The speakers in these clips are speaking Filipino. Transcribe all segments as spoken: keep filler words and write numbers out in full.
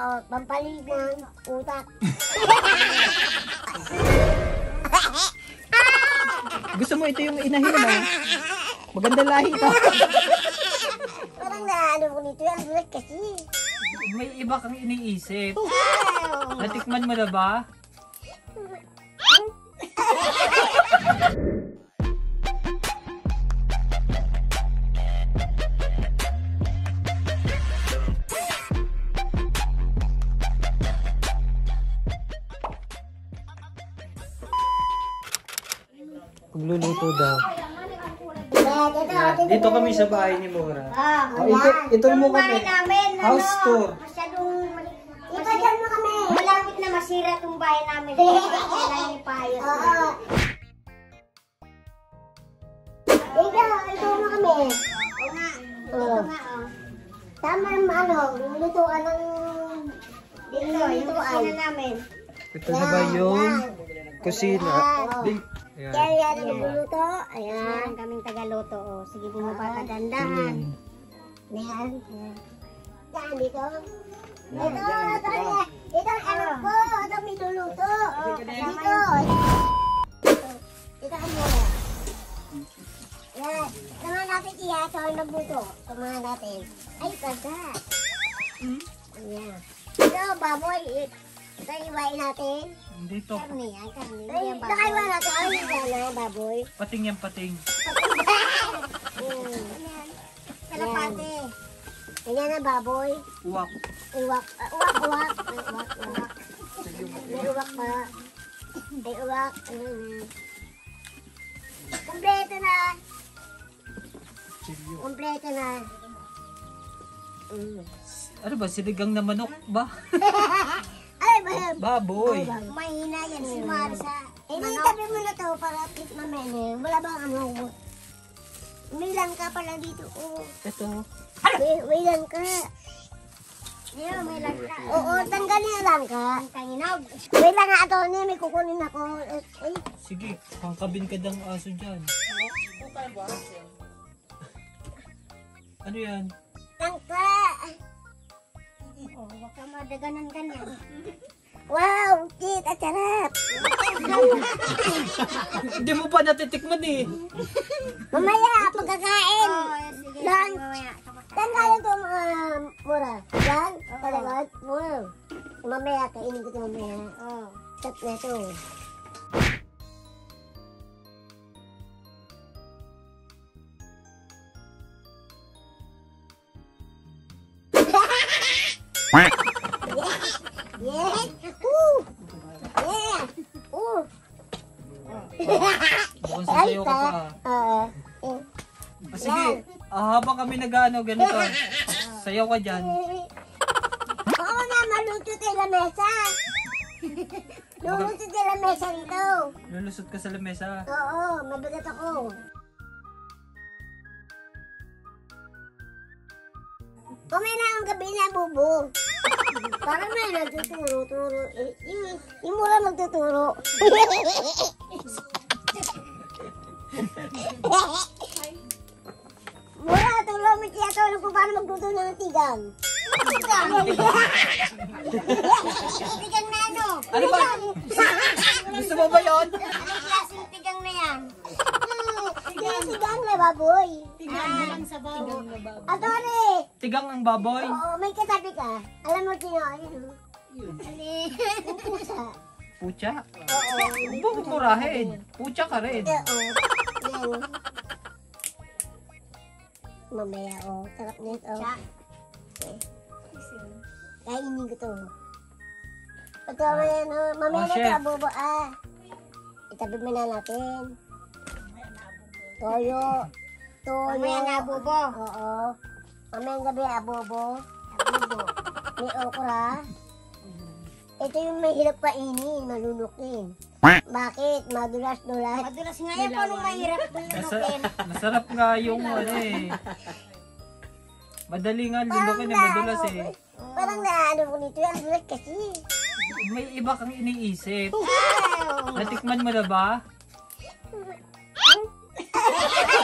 Oo, pampalig ng utak. Gusto mo ito yung inahin mo? Maganda lahi ito. Parang na ano ko nito yan, bulat kasi. May iba kang iniisip. Natikman mo na ba? Pagluluto daw. Yan, Dito kami sa bahay ni Mora. Ah, Oh, ito, ito mo kami. namin, House tour. Masyadong... Ito dyan mo kami. Malapit na masira itong bahay namin. Kailangan ipayos. Oo. Ito, ito mo kami. Oo nga. Oo nga, oh. Tama yung ano, lutuan ng... Dito, yung kusina namin. Ito na ba yung kusina? Di- Ayan. Kaya yan ang magluluto. Ayan, kaming tagaluto. Oh. Sige mo pa kagandahan. Ayan. Yan, dito. Ito, ito, ito ang anak ko. Ito ang niluluto. Dito. Ito ang muna. Yan. Samahan natin iya. Ito ang nagluto. Samahan natin. Ay, kaga. Ayan. Ito, baboy. Ito yung iwain natin. Dito. Karne yan, karne. Ay, nakaiwa natin. Ay, yan na, baboy. Pating yan, pating. Mm. Kalapate. Ganyan na baboy. Uwak. Uwak. Uh, uwak, uwak. May uwak, uwak. May uwak pa. May uwak. Ano na. Kompleto na. Kompleto na. Mm. Ano ba? Siligang na manok ba? Ay, ba? Baboy. Mahina yan si Marsa. Eh, may tabi mo na to para please mamene. Wala bang ano? May lang ka pala dito. Oh. Ito. May, may lang ka. Yeah, may lang ka. Oo, tanggalin na lang ka. Tanginog. May lang nga ito. May kukunin ako. Ay, Sige, pangkabin ka ng aso dyan. Ano yan? tangka. Oh, wag ka madaganan ganyan. Wow, cute at sarap. Hindi mo pa natitikman eh. Mamaya, pagkakain. Lang. Tanggalin ito mga mura. Yan, talagot. Wow. Mamaya, kainin ko ito mamaya. Oh, tap na ito. Yes! Woo! Yeah! Woo! Mukhang sasayaw ka pa ah. Oo. Ah, sige, ah, habang kami nag-ano, ganito. Sayaw ka dyan. Oo na, maluto tayo la mesa. Luluto tayo la mesa rito. Lulusot ka sa lamesa. Oo, mabigat ako. Kumay na ang gabi na, bubo. Parang may nagtuturo, turo. Eh, yung, yung mura magtuturo. Mura, tulong mo kaya tulong ko paano magluto ng tigang. Tigang? Tigang na ano? Ano ba? Gusto mo ba yun? Anong klaseng tigang na yan? Tigang, tigang na baboy. Tigang na lang sa baboy. Atore! Tigang ang baboy. Oo, may katabi ka. Alam mo sino? Ayun. Yung pusa. Pucha. Oo. Huwag mo murahin. Pucha ka rin. Oo. Yan. Mamaya, oh. Sarap nito. Okay. Kainin ko to. Ito, mamaya, no? Mamaya Oh, na ito, chef. abobo. Ah. Itabi mo na natin. Toyo. Toyo. Mamaya na, abobo. Oo. Mamaya gabi, abobo. Abobo. May okra. Ito yung mahirap kainin, malunukin. Bakit? Madulas-dulas. Madulas nga yan, paano mahirap malunukin? Masa- masarap nga yung ano eh. Madali nga lunukin eh, madulas eh. Parang na ano ko nito, ang dulas kasi. May iba kang iniisip. Natikman mo na ba?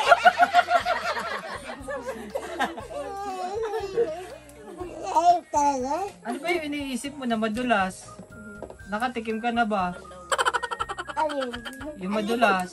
Ay, talaga. talaga? Ano ba yung iniisip mo na madulas? Nakatikim ka na ba? Alin? Yung madulas.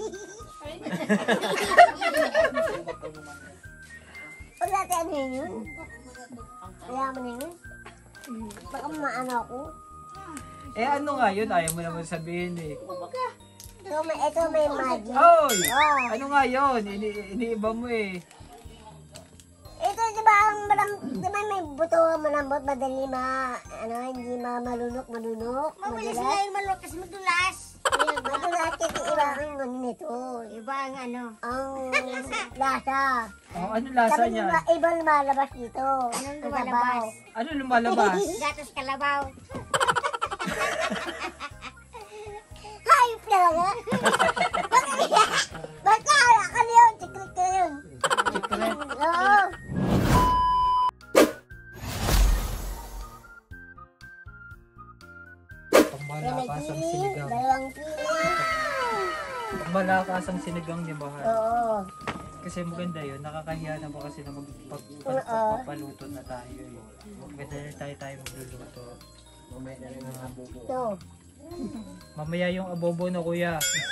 Pag dati ano yun? Kaya mo na yun? Baka maano ako. Eh ano nga yun? Ayaw mo naman sabihin eh. Ito may, ito may magic. Oy! Oh. Ano nga yun? Ini iniiba mo eh. Ito di ba ang malam, di ba may buto malambot, madali ma, ano, hindi ma malunok, malunok. Mabilis na yung malunok kasi madulas. Yan, madulas kasi iba ang ano nito. Iba ang ano? Ang lasa. Oh, ano lasa Sabi niya? diba, iba lumalabas dito. Anong lumalabas? Ano lumalabas? Gatos kalabaw. Hayop talaga. Bakit? Bakit? Akala yun, secret ka yun. Secret. Oo. Pangmalakas ang sinigang. Dalawang kilo. Pangmalakas ang sinigang ni Mahal. Oo. Kasi maganda yun. Nakakahiya na ba kasi na Oo. magpapaluto na tayo eh. Maganda na tayo tayo magluluto. Ito. Mamaya yung abobo na kuya.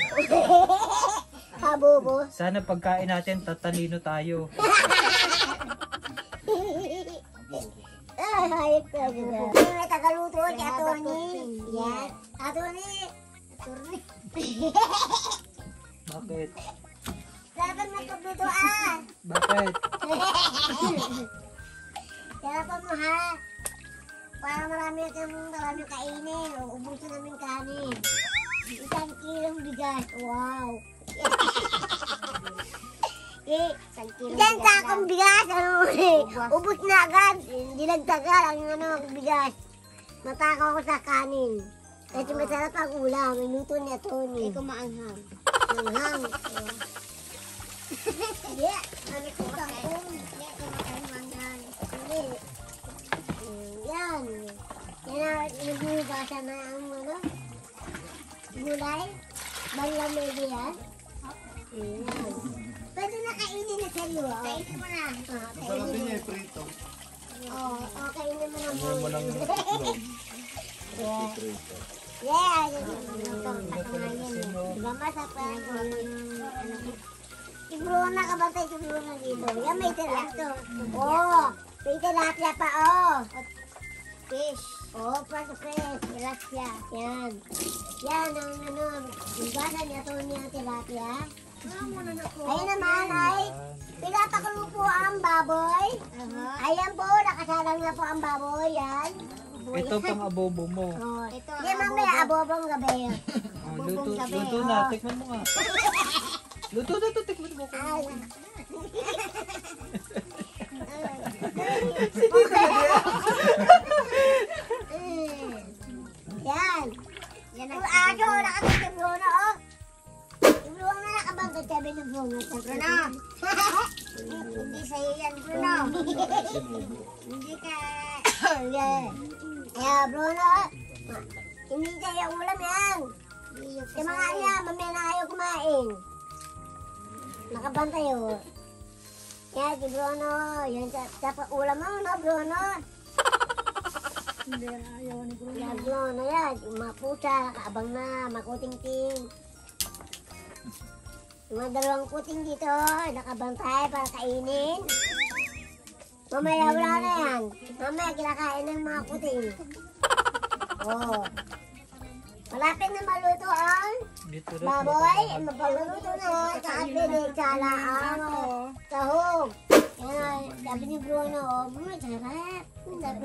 Habobo. Sana pagkain natin tatalino tayo. Ay, hayop ka juga. May tagaluto si Atoni. Yan. Atoni. Atoni. Bakit? Dapat magpagluto ah. Bakit? Dapat mo ha. Para marami kang marami kainin. Ubusin namin kanin. Isang kilong bigas. Wow. Eh, isang sakong bigas. Ano eh. Ubus na agad. Hindi nagtagal ang ano, bigas. Matakaw ko sa kanin. Kasi masarap ang ulam. Minuto niya Tony. Eh, kumaanghang. Anghang. Hindi. Ano ko kangkong. Hindi. Kumaanghang. Hindi. Yan. Yan na, nagbugasan na ang ano, gulay. Banlamedi yan. Yan. Pwede na kainin na sa'yo. Kainin mo na. Ah, Sarap din niya, prito. Oo, oh, kainin mo na mo. Ngayon mo lang itlog. Yeah. Prito. Yeah, diba masarap pa ano. Si Bruna ka ba tayo si Bruna dito? Yan may tilapia. Oo, may tilapia pa oh. Fish. Oo, pa sa fish. Tilapia. Yan. Yan ang ano, higasan niya ito niya tilapia. Ayun naman ay, pinapakulo po ang baboy. Ayan po, nakasalang na po ang baboy. Yan. Ito pang abobo mo. Oh, ito. Hindi, mamaya, abobong gabi. Oh, luto, gabi, luto oh. na. Tikman mo nga. Luto na to. Tikman mo. Ay. Yan. Yan ang aso, nakatid yung Bruno, oh. Yung Bruno na nakabangkot sabi ng Bruno. Bruno. Hindi sa'yo yan, Bruno. Hindi ka... Yeah. Yeah, Bruno. Hindi sa'yo ang ulam yan. Yung mga niya, mamaya na ayaw kumain. Nakabantay, oh. Yan, si Bruno. Yan, dapat ulam mo, no, Bruno? Hindi, ayaw ni Bruno. Yan, Bruno, yan. Yung mga pusa, nakaabang na, makuting-ting. Yung mga dalawang kuting dito, nakabantay para kainin. Mamaya wala na yan. Mamaya kinakain ng mga kuting. Oh. Malapit na maluto ang Dito rin. baboy. Mapaluto na. Kapinig, sala ang sahog. Yan, sabi ni Bruno, oh, masarap. Sabi,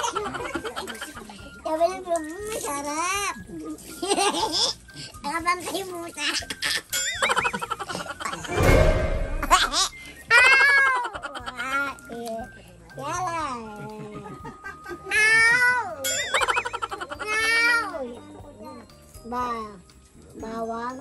sabi ni Bruno, masarap. Nakabantay yung muta. Yala. Ow! Ow! Ba, bawang.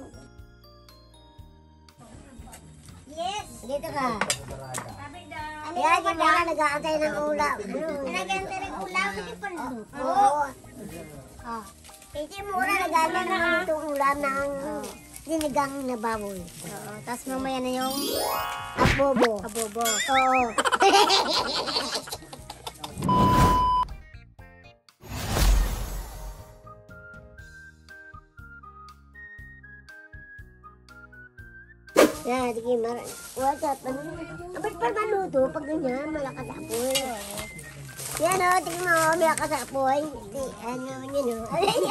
Yes. Dito ka. Kaya di ba nag-aantay ng ulam? Nag-aantay ng ulam? Oo. Oh. Hindi mura nag-aantay ng itong ulam ng sinigang na baboy. Oo. Tapos mamaya na yung abobo. Abobo. Oo. Yan, sige, mar... What's up? Abit pa maluto pag ganyan, malakas sa apoy. Yan o, tingin mo, malakas sa apoy. Di, ano, yan o.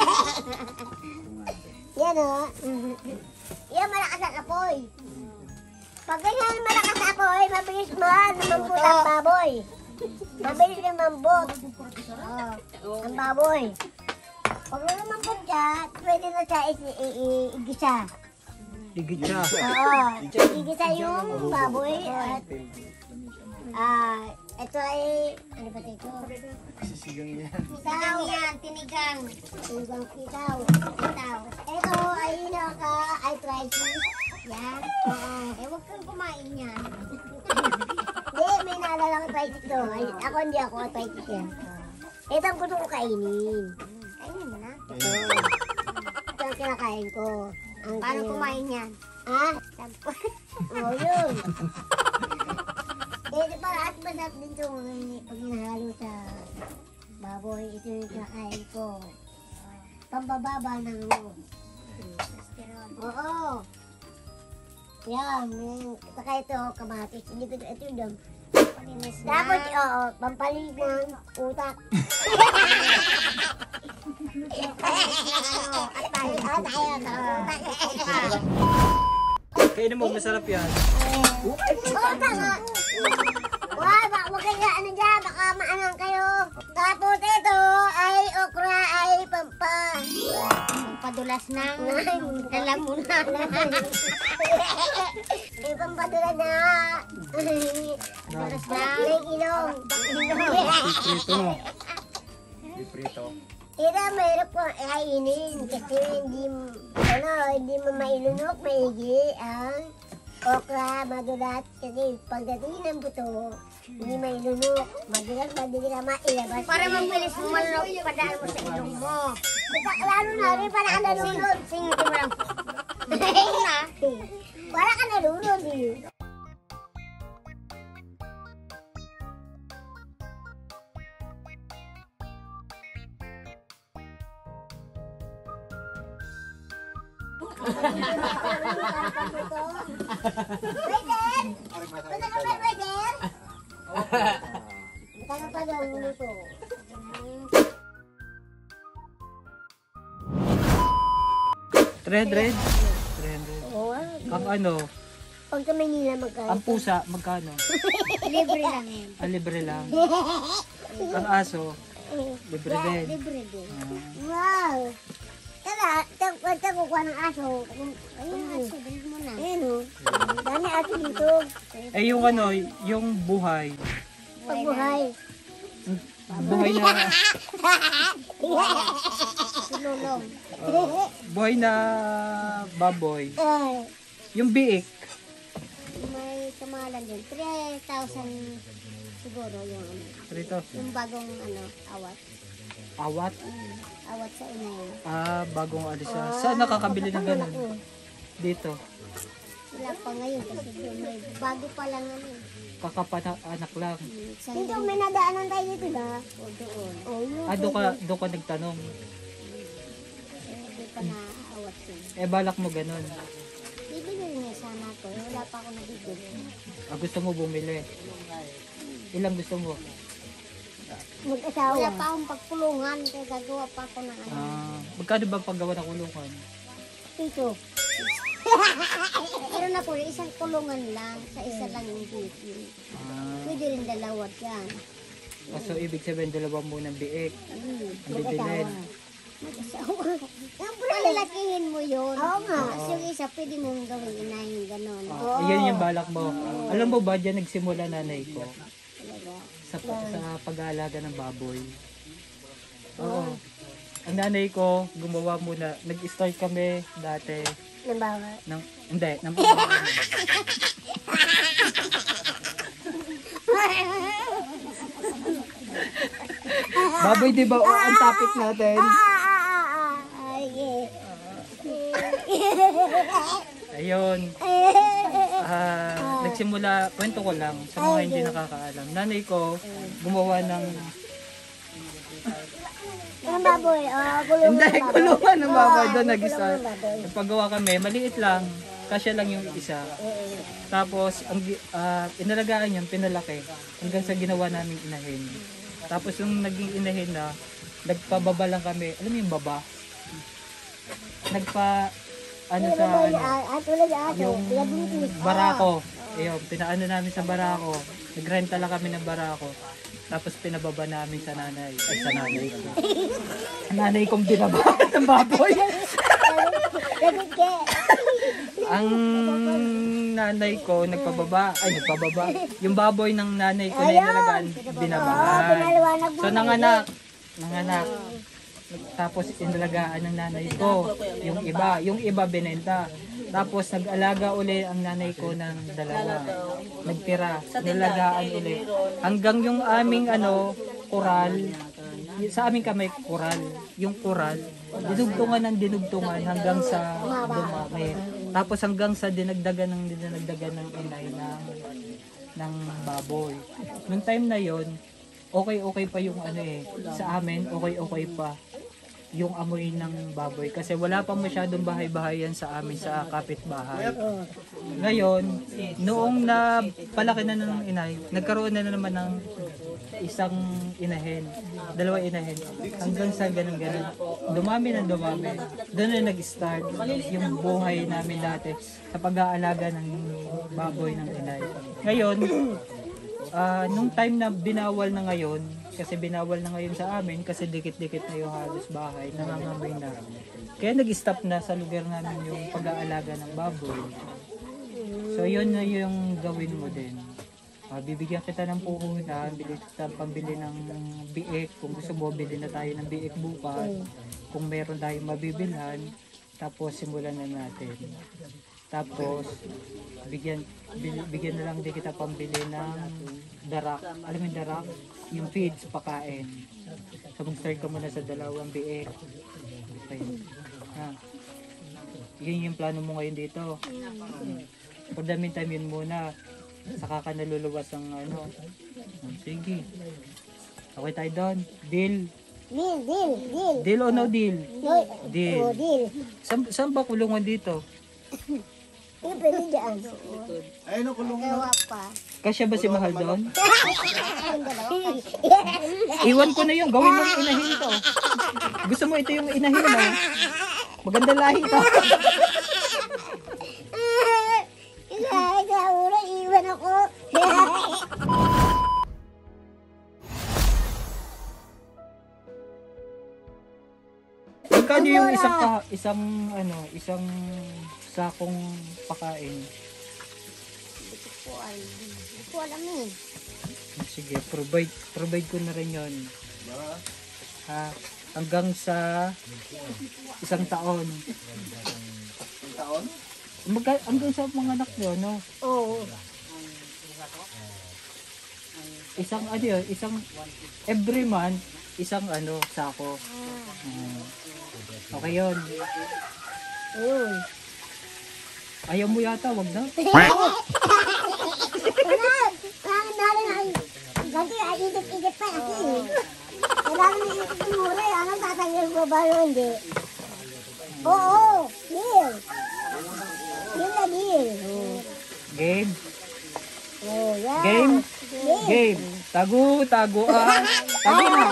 Yan o. Yan, malakas sa apoy. Pag ganyan, malakas sa apoy, mabilis man, lumambot ang baboy. Mabilis lumambot. Oh, ang baboy. Pag lumambot siya, pwede na siya i-igisa. Higit siya. Oo, igisa yung baboy at ah, ito ay, ano ba ito? Sisigang yan. Sitaw yan, tinigang. Tinigang sitaw. Sitaw. Ito ay naka arthritis. Yan. Oo. Eh, huwag kang kumain yan. Hindi, may naalala ko arthritis doon. Ay, ako hindi ako arthritis yan. Ito ang gusto ko kainin. Kainin mo na. Ito. Ito ang kinakain ko. Ang paano kumain yan? Ha? Oo, yun. Eh, di para at masarap din ito pag hinahalo sa baboy. Ito yung kinakain ko. Pambababa ng ano. Oo. Yan. Saka ito, kamatis. Hindi ko ito yung dam. Tapos, oo, pampalig ng utak. At tayo, at tayo, utak. Kainin mo, masarap yan. Utak nga. Wah, baka wag kayo ano dyan, baka maangang kayo. Tapos ito ay okra ay pampa. Pampadulas ng lalamunan. Ay pampadulas na. Pampadulas na. May ilong. Prito mo. Di prito. Ito, mayroon po kainin kasi hindi, ano, hindi mo mailunok, maigi ang okra, madulat, kasi pagdating ng buto, hindi mailunok, madulat, madali ka mailabas. Para mabilis mo malunok, padaan mo sa ilong mo. Basta, lalo na rin, para ka nalunod. Singit mo lang. na. Para ka nalunod eh. Waiter! Punta ka ba, waiter? Punta ka pa daw, luto. three hundred? three hundred. Oo. Ang ano, Pag sa Manila magkano? ang pusa, magkano? Libre lang yun. Ang libre lang. Ang aso, libre din. Libre din. Ah. Wow! Tara, pag kukuha ng aso, ayun aso, bilhin mo na. Ayun o. Dami aso dito. Eh yung ano, yung buhay. Pagbuhay. Buhay na, Sinulong. oh, buhay na baboy. Ay, Yung biik, may kamahalan din. three thousand siguro yung ano. three thousand. Yung bagong ano, awat. Awat. Mm, awat sa ina yun. Ah, bagong ano siya. Saan nakakabili ng ganun? Malaki. Dito. Wala pa ngayon kasi may bago pa lang ano. Kakapanak lang. Dito may nadaanan tayo dito na. O doon. O yun. Ah, doon ka, doon ka nagtanong. Hindi pa na awat yun. Eh, balak mo ganun. Bibili niya sana ko. Wala pa ako nabibili. Ah, gusto mo bumili. Ilang gusto mo? Mag-asawa. Wala pa akong pagpulungan. Kaya gagawa pa ako ng ano. Ah, magkano ba paggawa ng kulungan? Ito. Pero na po, isang kulungan lang. Sa isa lang yung baby. Ah, Pwede rin dalawa dyan. so ibig sabihin dalawa mo ng biik. Hmm. Ang bibilin. Mag-asawa. Palalakihin mo yun. Oo nga. Kasi yung isa, pwede mong gawin inahin gano'n. Ah, iyan yung balak mo. Alam mo ba, dyan nagsimula nanay ko Talaga. sa, sa pag-aalaga ng baboy. Oo. Ang nanay ko, gumawa muna. Nag-start kami dati Nabawa. ng, hindi, ng baboy, di ba? O, ang topic natin. Ah, ah, ah, ah. Ay, eh. Ayun. Ah, nagsimula, kwento ko lang sa mga hindi nakakaalam. Nanay ko, gumawa ng, Ang baboy, ah, kulungan hindi, ng baboy. kulungan ng baboy. Doon Ah, nag-start. kulungan ng baboy. Nagpagawa kami, maliit lang. kasya lang yung isa. Tapos, ang gi- ah, inalagaan yun, pinalaki. Hanggang sa ginawa namin inahin. Tapos, yung naging inahin na, nagpababa lang kami. Alam mo yung baba? Nagpa, ano sa, ano, At tulad sa ato, yung pinabuntis. barako. Ayun, pinaano namin sa barako. Nagrenta lang kami ng barako. Tapos pinababa namin sa nanay. Ay, sa nanay ko. Nanay kong binaba ng baboy. Lagot ka. Ang nanay ko nagpababa. Ay, nagpababa. Yung baboy ng nanay ko na inalagaan, binabahan. Pinaliwanag mo. So, nanganak. Nanganak. Tapos inalagaan ng nanay ko. Yung iba. Yung iba binenta. Tapos nag-alaga uli ang nanay ko ng dalawa. Nagtira. Nalagaan uli. Hanggang yung aming ano, kural. Sa amin kami kural. Yung kural. Dinugtungan ng dinugtungan hanggang sa dumami. Tapos hanggang sa dinagdagan ng dinagdagan ng inay ng, ng baboy. Noong time na yon, okay-okay pa yung ano eh. Sa amin, okay-okay pa yung amoy ng baboy kasi wala pa masyadong bahay-bahayan sa amin sa kapitbahay. Ngayon, noong na palaki na ng inay, nagkaroon na, na naman ng isang inahin, dalawa inahin, hanggang sa ganun-ganun. Dumami na dumami. Doon na nag-start yung buhay namin dati sa pag-aalaga ng baboy ng inay. Ngayon, uh, nung time na binawal na ngayon, kasi binawal na ngayon sa amin kasi dikit-dikit na yung halos bahay, nangangamoy na. Kaya nag-stop na sa lugar namin yung pag-aalaga ng baboy. So yun na yung gawin mo din. Uh, bibigyan kita ng puhunan, bili kita pambili ng biik. Kung gusto mo, bili na tayo ng biik bukas. Kung meron tayong mabibilhan, tapos simulan na natin. Tapos, bigyan, bigyan na lang din kita pambili ng darak. Alam mo yung darak? Yung feeds, pakain. So, mag-start ka muna sa dalawang biik. Okay. Ha. Yun yung plano mo ngayon dito. For the meantime, yun muna. Saka ka naluluwas ng ano. Sige. Okay tayo doon. Deal. Deal, deal, deal. Deal o no deal? No, Deal. oh, deal. Saan, saan ba kulungan dito? Yung pwede dyan. Ayun ang kulungan. Dalawa pa. Kasya ba si Mahal doon? Yung dalawa pa. Iwan ko na yung gawin mo yung inahin to. Gusto mo ito yung inahin mo? Maganda lahi to. Isa, isa, ura, iwan ako. Magkano yung isang ka, isang ano, isang sakong pakain? Hindi ko alam. Hindi ko alam eh. Sige, provide provide ko na rin 'yon. Ha, hanggang sa isang taon. Isang taon? Magka, hanggang sa mga anak nyo, no? Oo. Isang ano yun, isang every month, isang ano, sako. Hmm. Okay yun. Ayun. Ayaw mo yata, wag na. Wala! Parang narin ay... Kasi ay idip-idip pa kasi. Kailangan na idip yung mura. Anong tatanggal ko ba yun? Hindi. Oo! Deal! Deal na deal. Game? Oh, yeah. Game? Deal. Game. Tago, tago, ah. Tago na.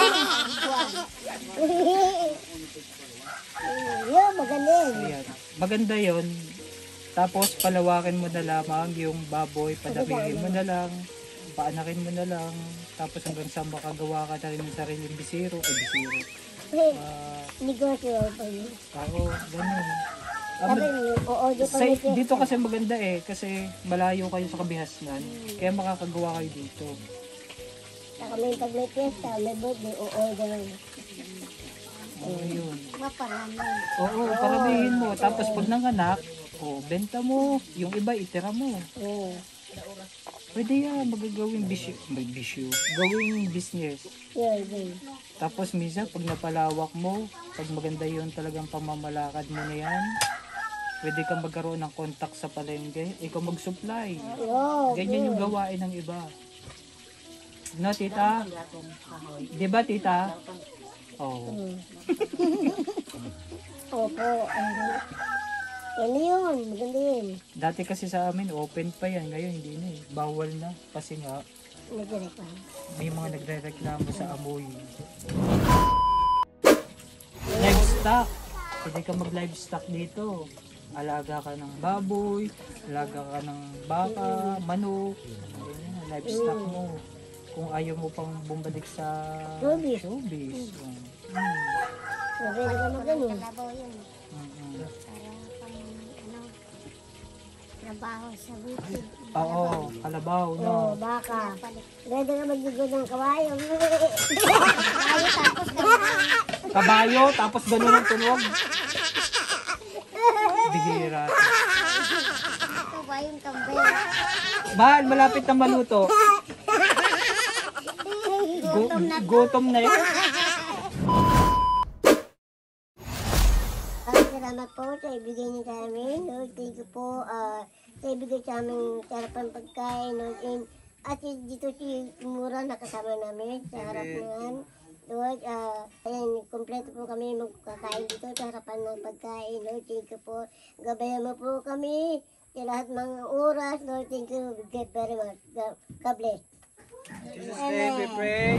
Yun, magaling. Ayan. Maganda yon. Tapos palawakin mo na lamang yung baboy, padamihin mo na lang, paanakin mo na lang, tapos hanggang sa makagawa ka na rin ng sariling bisiro, ay bisiro. Ah, Negosyo pa yun. ako, ganun. Ah, Sabi mag- niyo, oo, di pa sa, may dito kasi maganda eh, kasi malayo kayo sa kabihasnan, kaya makakagawa kayo dito. Saka may pag may piyesta, may birthday, oo, ganun. Oo, yun. Maparami. Oo, paramihin mo. Tapos pag nanganak, oh, benta mo. Yung iba, itira mo. Oo. Pwede yan, magagawing bisyo. May bisyo. Gawing business. Yun, yun. Tapos minsan, pag napalawak mo, pag maganda yun talagang pamamalakad mo na yan, pwede kang magkaroon ng contact sa palengke. Ikaw mag-supply. Oo, Ganyan yung gawain ng iba. No, tita? Di ba, tita? Oo. Mm. Opo. ano. Yan yun, maganda yun. Dati kasi sa amin, open pa yan. Ngayon, hindi na eh. Bawal na. Kasi nga, Nagre-reklamo. may mga nagre-reklamo sa amoy. Livestock. Pwede ka mag-livestock dito. Alaga ka ng baboy, alaga ka ng baka, manok. Ayan, livestock mo. Kung ayaw mo pang bumalik sa Showbiz. showbiz. Hmm. Pwede ka mag-ano. Mm-mm. Trabaho sa bukid. Oo, kalabaw, Oo, no? baka. Pwede ka mag-igod ng kawayo. Kabayo, tapos ganun ang tunog. Bihira. Kawayo kambe. Mahal, malapit na maluto. Gu- gutom na yun. Ah, salamat po sa ibigay niyo sa amin. Lord, thank you po ah, sa ibigay sa aming sarapan pagkain. Lord, and at dito si Mura nakasama namin sa harap naman. Lord, ah, ayan, kompleto po kami magkakain dito sa harapan ng pagkain. Lord, thank you po. Gabayan mo po kami sa lahat mga oras. Lord, thank you very much. God God bless. Jesus name we pray.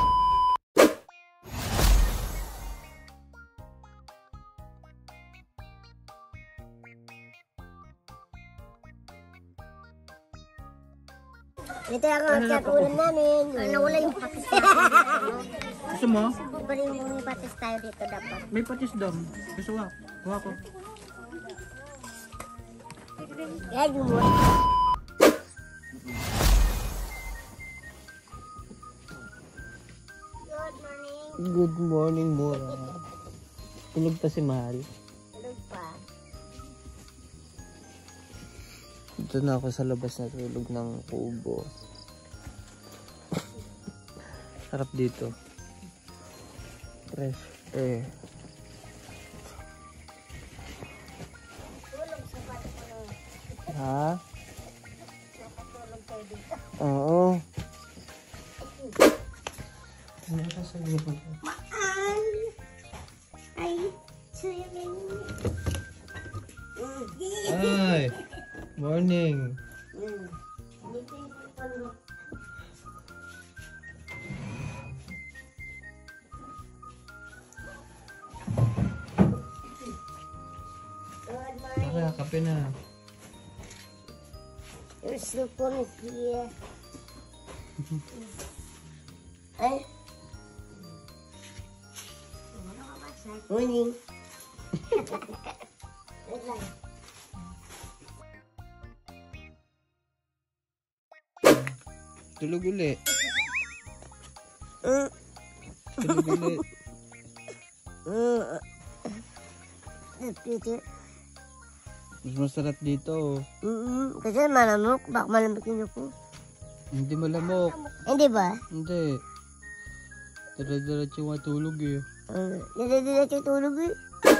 Ito ang ang ulam namin. Nawala yung patis natin. Gusto mo? Bari yung patis tayo dito dapat. May patis dam. Gusto ko. Kuha ko. Yan yung mo. Good morning. Good morning, Mura. Tulog pa si Mahal. Tulog pa. Dito na ako sa labas na tulog ng kubo. Sarap dito. Fresh air. Tulog sa patis ko. Ha? Napatulog kayo dito. Oo. Ano ka sa iyo? Maan! Ay, swimming. Ay! Morning! Mm. Dito yung pagpano. Good morning. Tara, kape na. Your soup is here. Ay. Morning. Wait lang. Tulog uli. Mm. Tulog uli. Mm. Peter. Mas masarap dito. Mm-mm. Kasi malamok. Baka malamikin ako. Hindi malamok. Hindi ba? Hindi. Dala-diretso nga tulog eh. Uh, Niladilat yung tulog eh.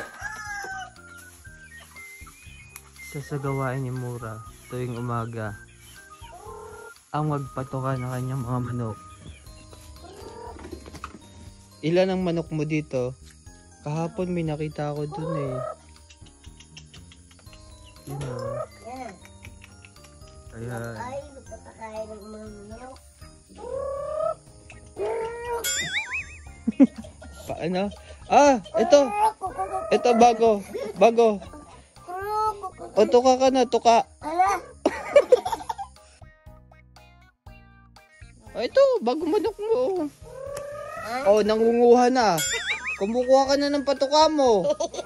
Sasagawain ni Mura tuwing umaga ang magpatoka ng kanyang mga manok. Ilan ang manok mo dito? Kahapon may nakita ako dun eh. Yun o. Yan. Ayan. Ay, magpapakain ng mga manok. Paano? Ah! Ito! Ito bago! Bago! O tuka ka na, tuka! Ala! Ah, ito! Bago manok mo! Oh, nangunguha na! Kumukuha ka na ng patuka mo!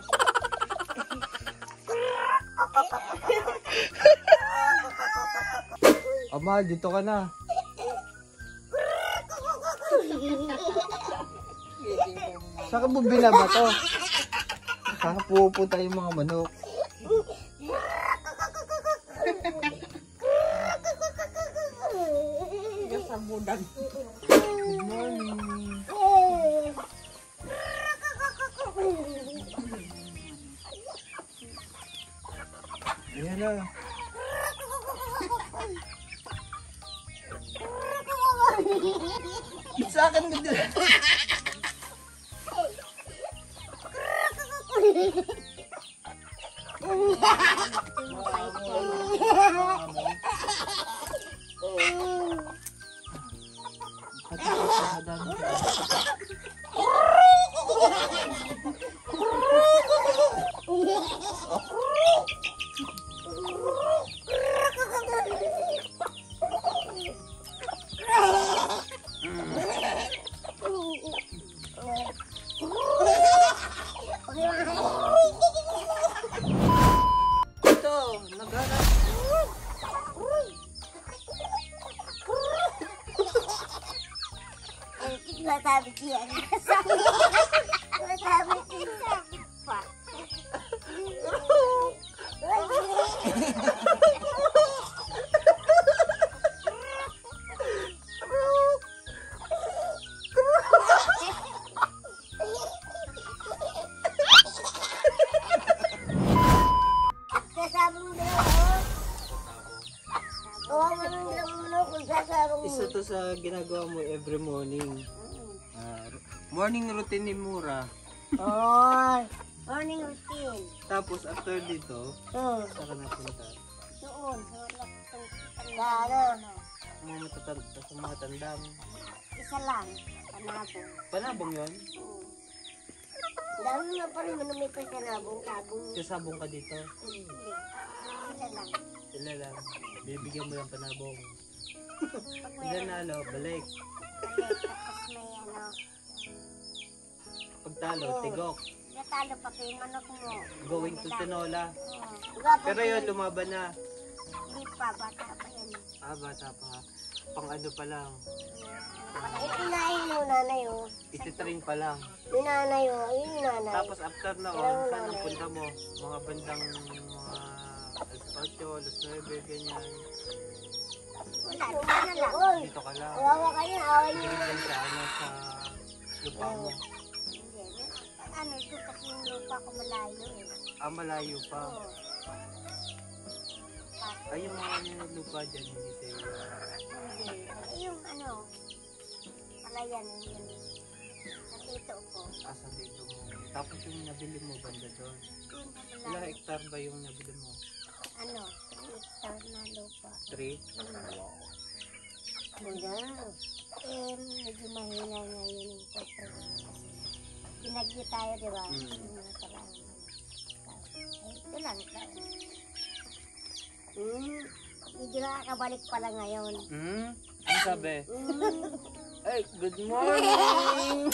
Ama, dito ka na! Saka mo binabato? Saka pupunta yung mga manok. Good morning. Ayan na. Sa akin ka dyan. Ha ha ha! Madami. Ito, naghanap. Masabi siya. Masabi siya. Pa. Sasabong daw ako. Oo, manong daw mo kung sasabong mo. Isa to sa ginagawa mo every morning. Ah, morning routine ni Mura. Oh, morning routine. Tapos after dito, Hmm. saan ka napunta? Doon, sa ano, Mga matatanda sa mga tandang. isa lang, panabong. Panabong yun? Hmm. Dami na pa rin manumay pa sa nabong, sabong. Kasabong ka dito. Hindi, sila lang. Sila lang. Bibigyan mo lang panabong. Pag Sila meron nalo, balik. ulit, tapos may ano, Pagtalo, Oo. tigok. natalo pa kayo, manok mo. Going to Tinola. Oo. Gwapo Pero pa yun, lumaban na. Hindi pa, bata pa yan. Ah, bata pa. Pang ano pa lang. Eh, kinain yung nanay, oh. Ititrain pa lang. Yung nanay, oh. Yun yung nanay. Tapos after na, oh, saan ang punta mo? Mga bandang mga alas otso, alas nuebe, ganyan. Wala, dito na lang. Oy, Dito ka lang. kawawa ka niya, awan niyo. Tingin sa ano, sa lupa mo. Hindi, ano, ito kasi yung lupa ko malayo, eh. Ah, malayo pa. Oo. Ay, yung mga ano yung lupa dyan, hindi sa'yo. Hindi. Eh, yung ano, palayan, yun. Nandito ko. Asa dito mo. Tapos yung nabili mo banda doon. Yun na Ilang malayo. hektar ba yung nabili mo? Ano, hectare na lupa. Three? Kuya, eh, medyo mahina ngayon yung koto. Pinagyo tayo, di ba? Mm. Yung mga parang, eh, ito lang. Hmm, medyo nakakabalik pala ngayon. Hmm? Ano sabi? Hmm, Ay, good morning!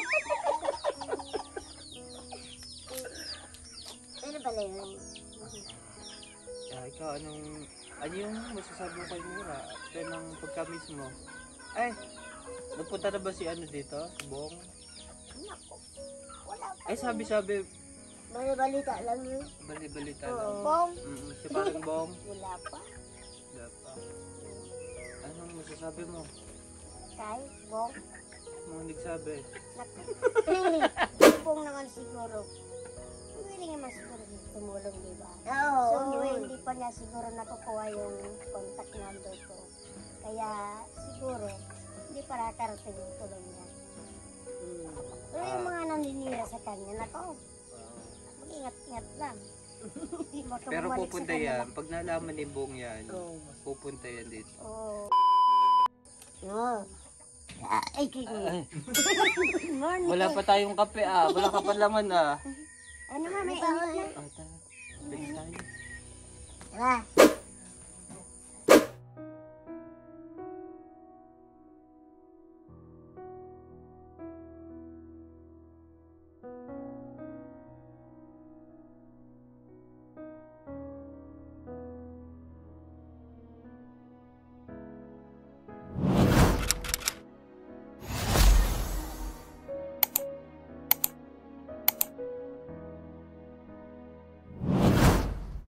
ano pala yun? Ah, ikaw, anong... Ano yung masasabi mo kay Mura? After ng pagka-miss mo? Ay! Napunta na ba si ano dito? Si Bong? Naku, wala pa. Ay, sabi-sabi, Balibalita lang yun. bali-balita Oo. lang. Bong, Mm, si parang Bong. wala pa. Wala pa. Anong masasabi mo? Kay, Bong. Mga nagsabi. Naku. Bong naman siguro. Willing naman siguro tumulong, di ba? Oo. So, hindi pa niya siguro nakukuha yung contact number ko. Kaya, siguro, hindi pa nakarating yung tulong niya. Pero yung mga naninira sa kanya, nako, mag-ingat-ingat lang. Baka Pero bumalik pupunta sa kanila. yan. Pag nalaman ni Bong yan, Oo. pupunta yan dito. Oo. Oo. Ay, kay Morning. Wala pa tayong kape ah. Wala ka pa laman ah. Ano nga, may init na. Ah, tara. Bilis tayo. Tara.